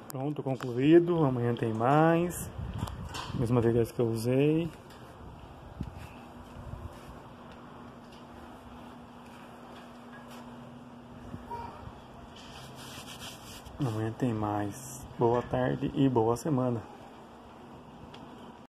Pronto, concluído. Amanhã tem mais. Os materiais que eu usei. Amanhã tem mais. Boa tarde e boa semana.